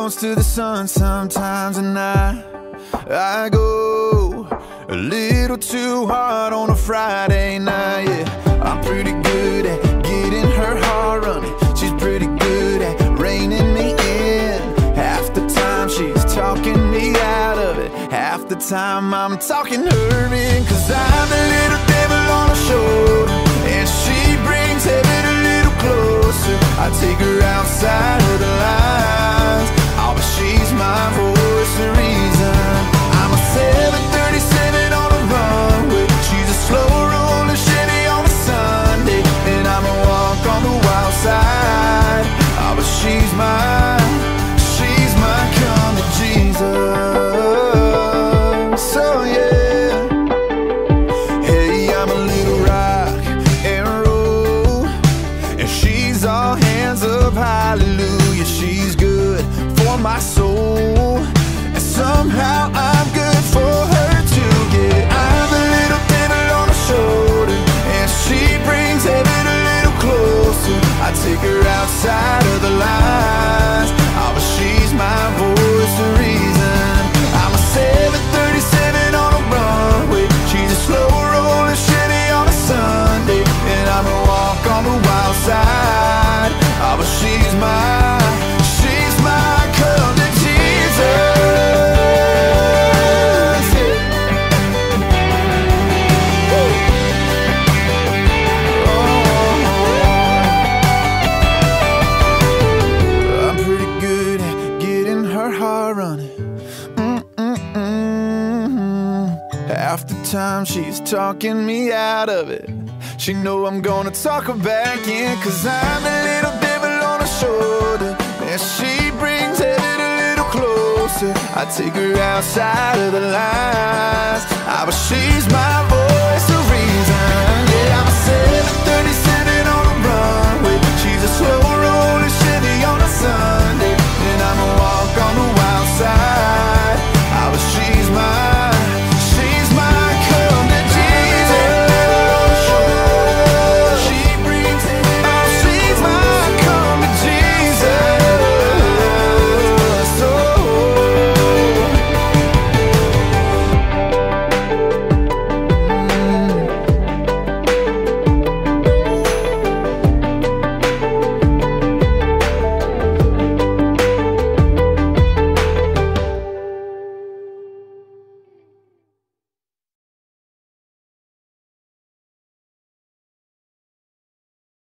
close to the sun sometimes, and I go a little too hard on a Friday night. Yeah, I'm pretty good at getting her heart running. She's pretty good at reining me in. Half the time she's talking me out of it, half the time I'm talking her in. Cause I'm the little devil on her shoulder, and she brings heaven a little closer. I take her outside of the lines. Oh, but she's my voice, the reason. I'm a 737 on a runway. She's a slow rolling Chevy on a Sunday, and I'm a walk on the wild side. Oh, but she's my come to Jesus. So yeah, hey, I'm a little rock and roll, and she's all hands up, hallelujah. She's good for my soul, and somehow I'm good for her too. Yeah, I'm a little devil on her shoulder, and she brings heaven a little closer. I take her outside of the lines. Oh, but she's my voice, the reason. I'm a 737 on a runway. She's a slow rolling Chevy on a Sunday, and I'm a walk on the wild side. Oh, but she's my come to Jesus. I'm pretty good at getting her heart running. Half the time she's talking me out of it. She know I'm gonna talk her back in. Cause I'm a little devil on her shoulder, and she brings heaven a little closer. I take her outside of the lines. Ah, but she's my voice.